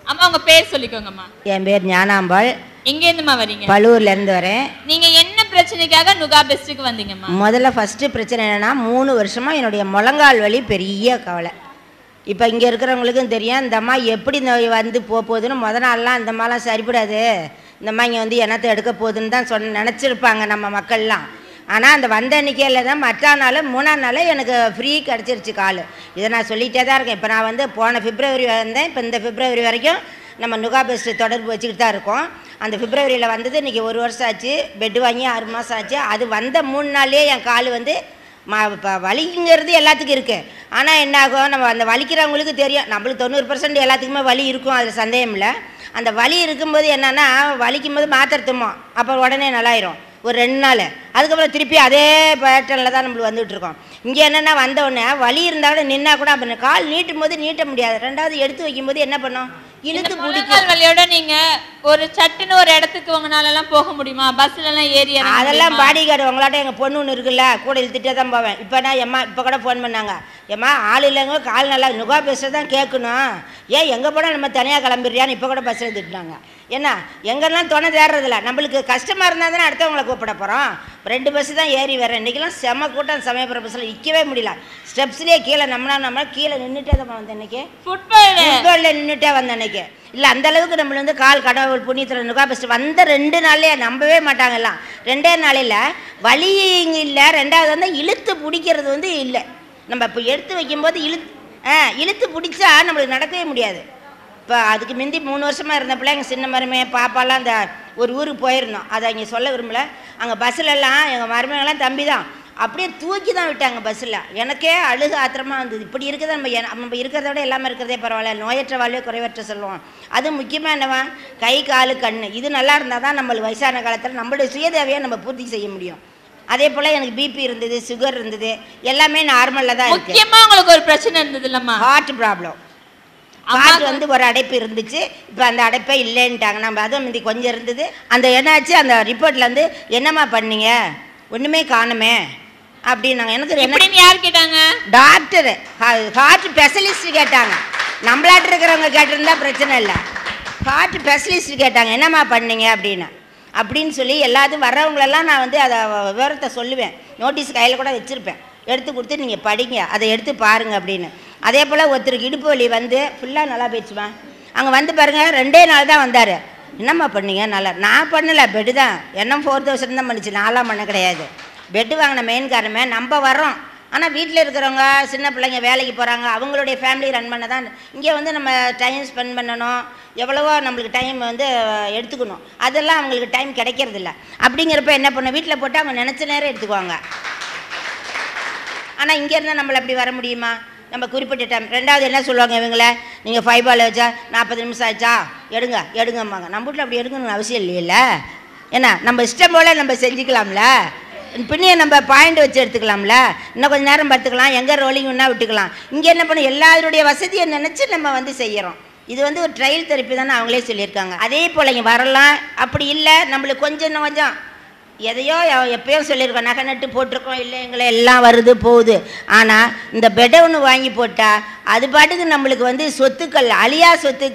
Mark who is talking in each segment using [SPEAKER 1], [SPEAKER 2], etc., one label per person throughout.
[SPEAKER 1] அம்மா உங்க பேர் சொல்லிக்கோங்கம்மா.
[SPEAKER 2] என் பேர் ஞானாம்பாள்.
[SPEAKER 1] எங்க இருந்துமா வரீங்க?
[SPEAKER 2] பலூர்ல இருந்து வரேன்.
[SPEAKER 1] நீங்க என்ன பிரச்சனைக்காக நுகா பெஸ்ட்டுக்கு வந்தீங்கம்மா?
[SPEAKER 2] முதல்ல ஃபர்ஸ்ட் பிரச்சனை என்னன்னா 3 வருஷமா என்னுடைய முழங்கால் வலி பெரிய கவலை. இப்போ இங்கே இருக்கிறவங்களுக்கும் தெரியும் இந்த அம்மா எப்படி வந்து போகுதுன்னு. நாள்லாம் இந்த அம்மாலாம் சரிப்படாது, இந்த அம்மா இங்கே வந்து என்னத்தை எடுக்க போகுதுன்னு தான் நினச்சிருப்பாங்க நம்ம மக்கள்லாம். ஆனால் அந்த வந்த எண்ணிக்கையில் தான் மற்ற நாள் 3ஆம் நாள் எனக்கு ஃப்ரீ கிடச்சிருச்சு கால். இதை நான் சொல்லிகிட்டே தான் இருக்கேன். இப்போ நான் வந்து போன பிப்ரவரி வந்தேன், இப்போ இந்த பிப்ரவரி வரைக்கும் நம்ம நுகா பெஸ்ட்டு தொடர்பு வச்சுக்கிட்டு தான் இருக்கோம். அந்த பிப்ரவரியில் வந்தது இன்றைக்கி 1 வருஷம் ஆச்சு. பெட்டு வாங்கி 6 மாதம் ஆச்சு. அது வந்த 3 நாள்லேயே என் கால் வந்து இப்போ வலிங்கிறது எல்லாத்துக்கும் இருக்குது. ஆனால் என்ன ஆகும், நம்ம அந்த வலிக்கிறவங்களுக்கு தெரியும். நம்மளுக்கு 90% எல்லாத்துக்குமே வலி இருக்கும், அதில் சந்தேகம் இல்லை. அந்த வலி இருக்கும்போது என்னென்னா வலிக்கும் போது மாத்திரை தும்மோம், அப்புறம் உடனே நல்லாயிரும் ஒரு 2 நாள். அதுக்கப்புறம் திருப்பி அதே பேட்டர்னில் தான் நம்மளுக்கு வந்துகிட்ருக்கோம். இங்கே என்னென்னா வந்த உடனே வலி இருந்தால் கூட நின்னா கூட அப்புறம் கால் நீட்டும் போது நீட்ட முடியாது. 2வது எடுத்து வைக்கும்போது என்ன பண்ணோம், இழுத்து பிடிக்கும்.
[SPEAKER 1] வலியோட நீங்க ஒரு சட்டுன்னு ஒரு இடத்துக்கு உங்களாலலாம் போக முடியுமா? பஸ்லலாம் ஏறி
[SPEAKER 2] அதெல்லாம் பாடி கார்டு உங்களாட்ட எங்கள் பொண்ணு ஒன்று இருக்குல்ல, கூட இழுத்துட்டே தான் போவேன். இப்போ நான் எம்மா இப்போ கூட ஃபோன் பண்ணாங்க, ஏம்மா ஆள் இல்லைங்க கால் நல்லா நுகா பேசுகிறது தான் கேட்கணும், ஏன் எங்கே போனால் நம்ம தனியாக கிளம்பிடுறியான்னு இப்போ கூட பஸ்ஸில் திட்டினாங்க. என்ன எங்கெல்லாம் துணை தேடுறதில்ல, நம்மளுக்கு கஷ்டமாக இருந்தால் தானே அடுத்தவங்களை கூப்பிட போகிறோம். 2 பஸ்ஸு தான் ஏறி வரேன். இன்றைக்கெல்லாம் செம கூட்டம், சமயபுரம் பஸ்ஸில் நிற்கவே முடியல. ஸ்டெப்ஸ்லேயே கீழே நம்ம கீழே நின்றுட்டே தான் வந்தேன். இன்றைக்கி ஃபுட்பாலில் நின்றுட்டே வந்தேன் இன்றைக்கி. இல்லை அந்தளவுக்கு நம்மள வந்து கால் கடவுள் புண்ணியத்தில் நுகா பெஸ்ட்டு வந்த 2 நாள்லேயே நம்பவே மாட்டாங்கல்லாம். 2 நாளில் வலி இல்லை. 2வது வந்து இழுத்து பிடிக்கிறது வந்து இல்லை. நம்ம இப்போ எடுத்து வைக்கும்போது இழுத்து பிடிச்சா நம்மளுக்கு நடக்கவே முடியாது. இப்போ அதுக்கு முந்தி 3 வருஷமாக இருந்த பிள்ளைங்க சின்ன மருமே பாப்பாலாம் அந்த ஒரு ஊருக்கு போயிருந்தோம், அதை இங்கே சொல்ல விரும்பலை. அங்கே பஸ்ஸிலலாம் எங்கள் மருமைகள்லாம் தம்பி தான் அப்படியே தூக்கி தான் விட்டாங்க பஸ்ஸில். எனக்கே அழுக ஆத்திரமாக வந்தது. இப்படி இருக்கிறத நம்ம இருக்கிறத விட எல்லாமே இருக்கிறதே பரவாயில்ல, நோயற்ற வாழ்வே குறைவற்ற சொல்லுவோம். அது முக்கியமாக என்னவா, கை காலு கண் இது நல்லா இருந்தால் தான் நம்மளுக்கு வயசான காலத்தில் நம்மளுடைய சுயதேவையை நம்ம பூர்த்தி செய்ய முடியும். அதே போல் எனக்கு பிபி இருந்தது, சுகர் இருந்தது, எல்லாமே நார்மலில் தான் இருக்குது.
[SPEAKER 1] முக்கியமாக உங்களுக்கு ஒரு பிரச்சனை இருந்தது இல்லைம்மா,
[SPEAKER 2] ஹார்ட் ப்ராப்ளம். ஹார்ட் வந்து ஒரு அடைப்பு இருந்துச்சு, இப்போ அந்த அடைப்பே இல்லைன்ட்டாங்க. நம்ம அதுவும் முந்தி கொஞ்சம் இருந்தது. அந்த என்னாச்சு, அந்த ரிப்போர்ட்டில் வந்து என்னம்மா பண்ணீங்க, ஒன்றுமே காணுமே அப்படின்னாங்க. எனக்கு
[SPEAKER 1] என்ன யார் கேட்டாங்க,
[SPEAKER 2] டாக்டரு ஹார்ட் ஸ்பெஷலிஸ்ட் கேட்டாங்க. நம்மளாட்டு இருக்கிறவங்க கேட்டிருந்தா பிரச்சனை இல்லை, ஹார்ட் ஸ்பெஷலிஸ்ட் கேட்டாங்க என்னம்மா பண்ணீங்க அப்படின்னு சொல்லி எல்லாத்தையும் வர்றவங்களெல்லாம் நான் வந்து அதை விவரத்தை சொல்லுவேன். நோட்டீஸ் கையில் கூட வச்சுருப்பேன், எடுத்து கொடுத்து நீங்கள் படிங்க, அதை எடுத்து பாருங்கள் அப்படின்னு. அதே போல் ஒருத்தருக்கு இடுப்பு வலி வந்து ஃபுல்லாக நல்லா போயிடுச்சுமா. அங்கே வந்து பாருங்கள் 2 நாள் தான் வந்தார். என்னம்மா பண்ணீங்க, நல்லா நான் பண்ணலை, பெட்டு தான் என்ன 4000 தான் பண்ணிச்சு, நான்லாம் பண்ண கிடையாது. பெட்டு வாங்கின மெயின் காரணமே நம்ம வர்றோம். ஆனால் வீட்டில் இருக்கிறவங்க சின்ன பிள்ளைங்க வேலைக்கு போகிறாங்க, அவங்களுடைய ஃபேமிலி ரன் பண்ண தான் இங்கே வந்து நம்ம டைம் ஸ்பெண்ட் பண்ணணும், எவ்வளவோ நம்மளுக்கு டைம் வந்து எடுத்துக்கணும். அதெல்லாம் அவங்களுக்கு டைம் கிடைக்கிறதில்ல. அப்படிங்கிறப்ப என்ன பண்ணணும், வீட்டில் போட்டு அவங்க நினச்ச நேரம் எடுத்துக்குவாங்க. ஆனால் இங்கே இருந்தால் நம்மளை அப்படி வர முடியுமா, நம்ம குறிப்பிட்ட டைம். 2வது என்ன சொல்லுவாங்க இவங்கள, நீங்கள் 5 பால் வச்சா 40 நிமிஷம் ஆச்சா எடுங்கம்பாங்க. நம்ம வீட்டில் அப்படி எடுக்கணும்னு அவசியம் இல்லையில்ல. ஏன்னா நம்ம இஷ்டம் போல் நம்ம செஞ்சுக்கலாம்ல, பின்னையே நம்ம பாயிண்ட் வச்சு எடுத்துக்கலாம்ல, இன்னும் கொஞ்சம் நேரம் பார்த்துக்கலாம், எங்கே ரோலிங்னா விட்டுக்கலாம். இங்கே என்ன பண்ண எல்லாருடைய வசதியை நினச்சி நம்ம வந்து செய்கிறோம். இது வந்து ஒரு ட்ரையல் தெரப்பி தானே அவங்களே சொல்லியிருக்காங்க. அதே போல் இங்கே வரலாம். அப்படி இல்லை நம்மளுக்கு கொஞ்சம் கொஞ்சம் எதையோ எப்பயும் சொல்லியிருக்கோம், நகை நட்டு போட்டிருக்கோம், இல்லை எங்களை எல்லாம் வருது போகுது. ஆனால் இந்த பெட்டை ஒன்று வாங்கி போட்டால் அது பாட்டுக்கு நம்மளுக்கு வந்து சொத்துக்கள், அழியா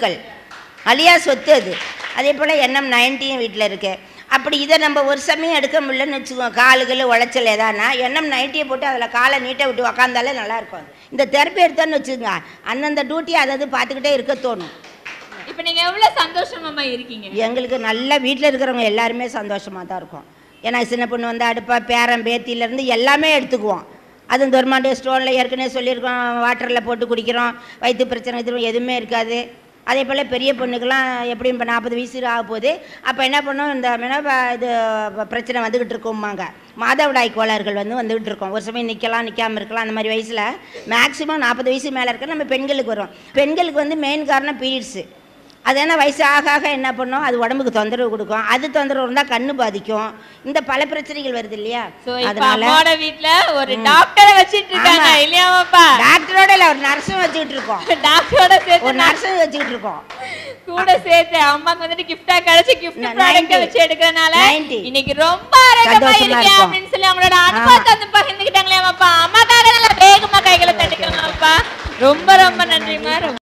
[SPEAKER 2] சொத்து அது. அதே போல் NM90 வீட்டில் இருக்குது. அப்படி இதை நம்ம ஒரு சமயம் எடுக்க முடியலன்னு வச்சுக்கோங்க, காலுகள் உளைச்சல் எதானா NM90 போட்டு அதில் காலை நீட்டை விட்டு உக்காந்தாலே நல்லாயிருக்கும். இந்த தெரப்பி எடுத்தோன்னு வச்சுக்கோங்க, அந்தந்த டியூட்டி அதாவது பார்த்துக்கிட்டே இருக்க தோணும்.
[SPEAKER 1] இப்போ நீங்கள் எவ்வளோ சந்தோஷமாக இருக்கீங்க?
[SPEAKER 2] எங்களுக்கு நல்ல வீட்டில் இருக்கிறவங்க எல்லாருமே சந்தோஷமாக தான் இருக்கும். ஏன்னா சின்ன பொண்ணு வந்து அடுப்பா பேரன் பேத்தியிலேருந்து எல்லாமே எடுத்துக்குவோம். அது கவர்மெண்ட் ஸ்டோனில் ஏற்கனவே சொல்லியிருக்கோம், வாட்டரில் போட்டு குடிக்கிறோம், வயிற்று பிரச்சனை எதுவுமே இருக்காது. அதே போல் பெரிய பொண்ணுக்கெல்லாம் எப்படியும் இப்போ 40 வயசு ஆக போகுது. அப்போ என்ன பண்ணோம், இந்த இது பிரச்சனை வந்துக்கிட்டு இருக்கோம்மாங்க, மாதவிடாய் கோளாறுகள் வந்துக்கிட்டு இருக்கோம். ஒரு சமயம் நிற்காமல் இருக்கலாம். அந்த மாதிரி வயசில் மேக்ஸிமம் 40 வயசு மேலே இருக்க நம்ம பெண்களுக்கு வரும். பெண்களுக்கு வந்து மெயின் காரணம் பீரியட்ஸு. அது என்ன வயசு ஆக ஆக என்ன பண்ணோம், அது உடம்புக்கு தொந்தரவு கொடுக்கும். அது தொந்தரவு இருந்தால் கண்ணு பாதிக்கும். இந்த பல பிரச்சனைகள் வருது இல்லையா.
[SPEAKER 1] அதனால வீட்டுல ஒரு டாக்டரை வச்சுட்டு இருக்காங்க இல்லையாப்பா,
[SPEAKER 2] டாக்டரோட இல்லை ஒரு நர்ஸும் வச்சுக்கிட்டு இருக்கோம்.
[SPEAKER 1] டாக்டரோட சேர்த்து
[SPEAKER 2] ஒரு நர்ஸும் வச்சுக்கிட்டு இருக்கோம்.
[SPEAKER 1] கூட சேர்த்து அம்மாக்கு வந்துட்டு கிஃப்டா கிடைச்சு கிஃப்ட் ப்ராடக்ட் வச்சு எடுக்கறனால இன்னைக்கு ரொம்ப ஆரோக்கியமா இருக்கேன் அப்படின்னு சொல்லி அவங்களோட அனுபவத்தை வந்து பகிர்ந்துக்கிட்டாங்களே அம்மாப்பா. அம்மாக்காக நல்லா வேகமா கைகளை தட்டிக்கலாமாப்பா. ரொம்ப ரொம்ப நன்றிமா.